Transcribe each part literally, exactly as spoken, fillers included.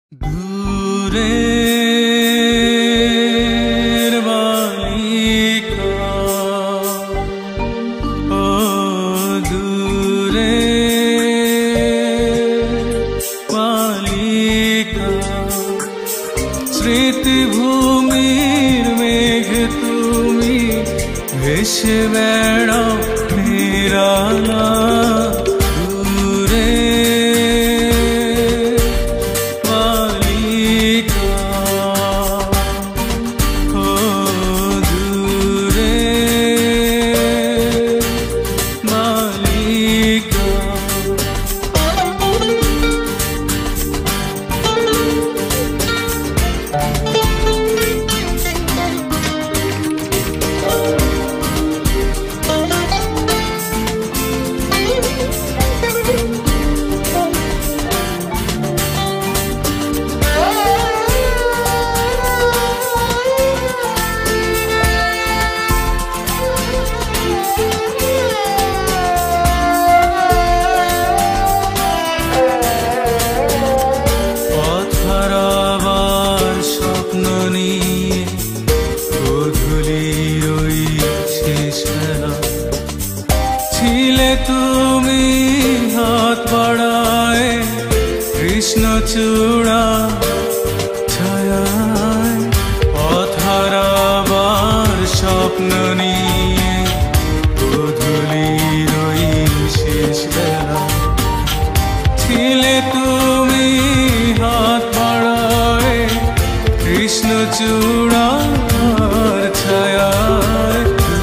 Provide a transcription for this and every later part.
দূরের বালিকা, ও দূরের বালিকা, স্মৃতিভূমির মেঘ তুমি ভেসে বেড়াও নিরালা। ছিলে তুমি হাত বাড়ায় কৃষ্ণচূড়া ছায়ায়, পথ হারাবার স্বপ্ন নিয়ে গোধূলির ওই শেষ বেলা। ছিলে তুমি হাত বাড়ায় কৃষ্ণচূড়ার ছায়ায়,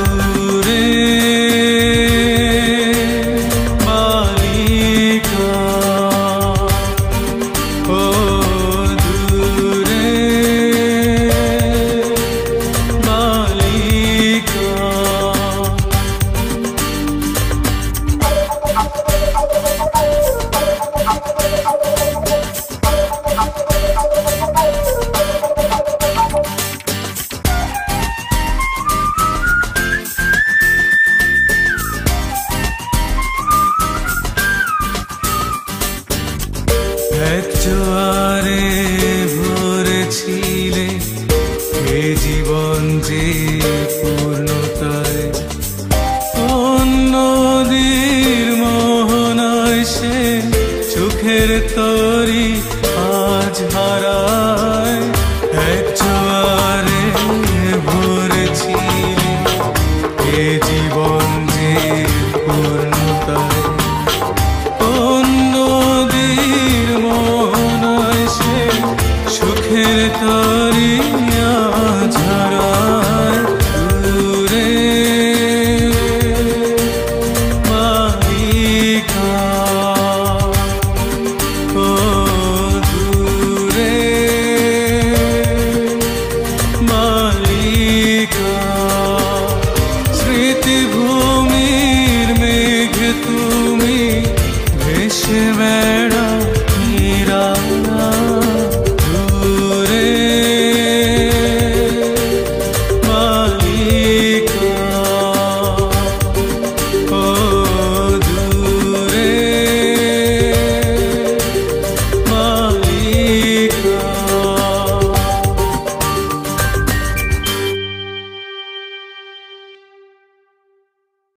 এক জোয়ারে ভরেছিলে এ জীবন যে পূর্ণতায়, কোন নদীর মোহনায় সে চোখের তরি আজ হারায়। এক জোয়ারে ভরেছিলে এ জীবন যে পূর্ণতায়, সুখের তরি আজ হারায়। দূরে বালিকা, ও দূরে বালিকা, স্মৃতিভূমির মেঘ তুমি ভেসে